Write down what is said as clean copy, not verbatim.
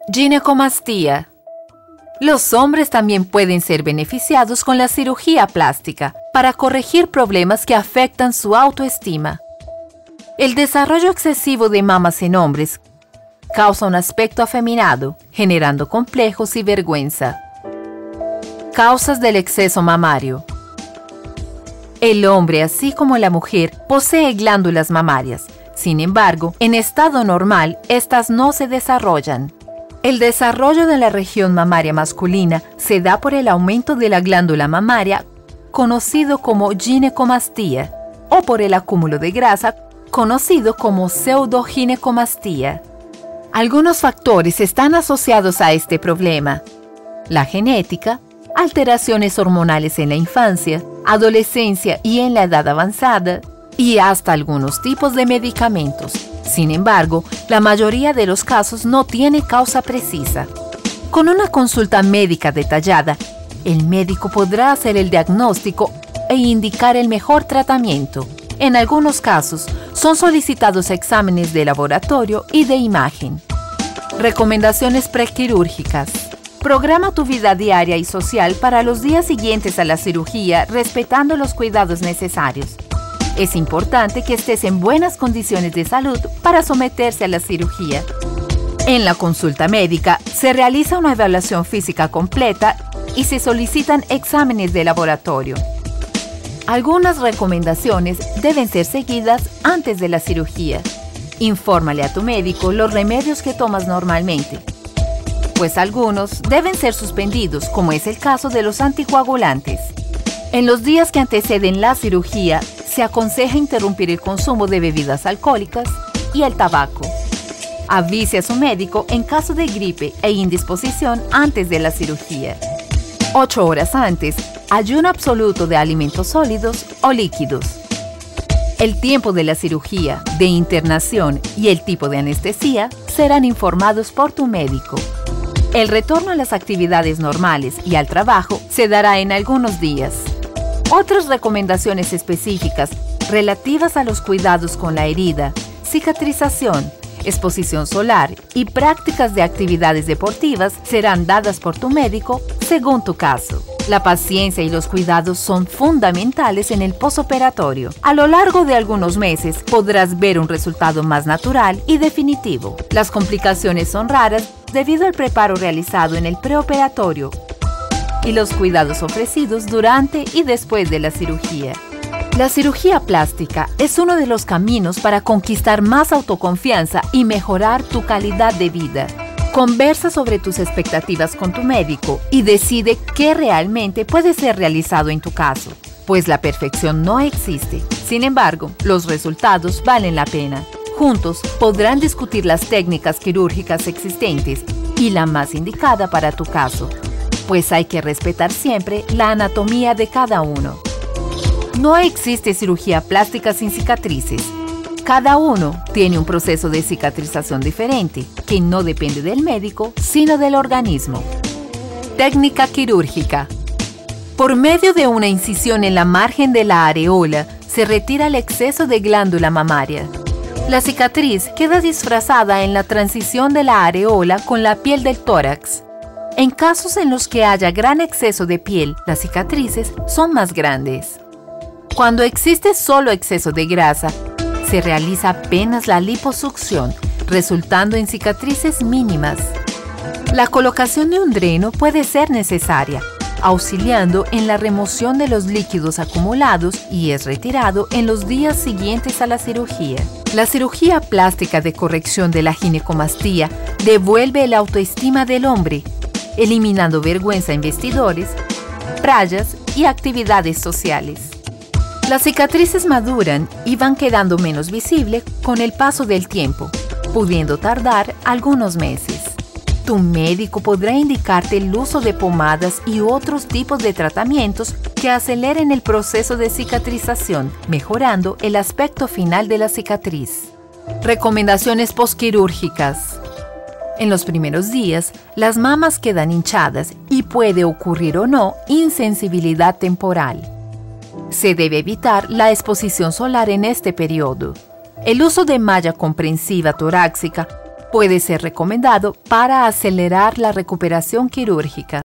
Ginecomastía. Los hombres también pueden ser beneficiados con la cirugía plástica para corregir problemas que afectan su autoestima. El desarrollo excesivo de mamas en hombres causa un aspecto afeminado, generando complejos y vergüenza. Causas del exceso mamario. El hombre, así como la mujer, posee glándulas mamarias. Sin embargo, en estado normal, estas no se desarrollan. El desarrollo de la región mamaria masculina se da por el aumento de la glándula mamaria, conocido como ginecomastía, o por el acúmulo de grasa, conocido como pseudoginecomastía. Algunos factores están asociados a este problema: la genética, alteraciones hormonales en la infancia, adolescencia y en la edad avanzada, y hasta algunos tipos de medicamentos. Sin embargo, la mayoría de los casos no tiene causa precisa. Con una consulta médica detallada, el médico podrá hacer el diagnóstico e indicar el mejor tratamiento. En algunos casos, son solicitados exámenes de laboratorio y de imagen. Recomendaciones prequirúrgicas. Programa tu vida diaria y social para los días siguientes a la cirugía, respetando los cuidados necesarios. Es importante que estés en buenas condiciones de salud para someterse a la cirugía. En la consulta médica se realiza una evaluación física completa y se solicitan exámenes de laboratorio. Algunas recomendaciones deben ser seguidas antes de la cirugía. Infórmale a tu médico los remedios que tomas normalmente, pues algunos deben ser suspendidos, como es el caso de los anticoagulantes. En los días que anteceden la cirugía, se aconseja interrumpir el consumo de bebidas alcohólicas y el tabaco. Avise a su médico en caso de gripe e indisposición antes de la cirugía. 8 horas antes, ayuno absoluto de alimentos sólidos o líquidos. El tiempo de la cirugía, de internación y el tipo de anestesia serán informados por tu médico. El retorno a las actividades normales y al trabajo se dará en algunos días. Otras recomendaciones específicas relativas a los cuidados con la herida, cicatrización, exposición solar y prácticas de actividades deportivas serán dadas por tu médico según tu caso. La paciencia y los cuidados son fundamentales en el posoperatorio. A lo largo de algunos meses podrás ver un resultado más natural y definitivo. Las complicaciones son raras debido al preparo realizado en el preoperatorio y los cuidados ofrecidos durante y después de la cirugía. La cirugía plástica es uno de los caminos para conquistar más autoconfianza y mejorar tu calidad de vida. Conversa sobre tus expectativas con tu médico y decide qué realmente puede ser realizado en tu caso, pues la perfección no existe. Sin embargo, los resultados valen la pena. Juntos podrán discutir las técnicas quirúrgicas existentes y la más indicada para tu caso, pues hay que respetar siempre la anatomía de cada uno. No existe cirugía plástica sin cicatrices. Cada uno tiene un proceso de cicatrización diferente, que no depende del médico, sino del organismo. Técnica quirúrgica. Por medio de una incisión en la margen de la areola, se retira el exceso de glándula mamaria. La cicatriz queda disfrazada en la transición de la areola con la piel del tórax. En casos en los que haya gran exceso de piel, las cicatrices son más grandes. Cuando existe solo exceso de grasa, se realiza apenas la liposucción, resultando en cicatrices mínimas. La colocación de un dreno puede ser necesaria, auxiliando en la remoción de los líquidos acumulados y es retirado en los días siguientes a la cirugía. La cirugía plástica de corrección de la ginecomastía devuelve la autoestima del hombre, eliminando vergüenza en vestidores, playas y actividades sociales. Las cicatrices maduran y van quedando menos visibles con el paso del tiempo, pudiendo tardar algunos meses. Tu médico podrá indicarte el uso de pomadas y otros tipos de tratamientos que aceleren el proceso de cicatrización, mejorando el aspecto final de la cicatriz. Recomendaciones posquirúrgicas. En los primeros días, las mamas quedan hinchadas y puede ocurrir o no insensibilidad temporal. Se debe evitar la exposición solar en este periodo. El uso de malla comprensiva torácica Puede ser recomendado para acelerar la recuperación quirúrgica.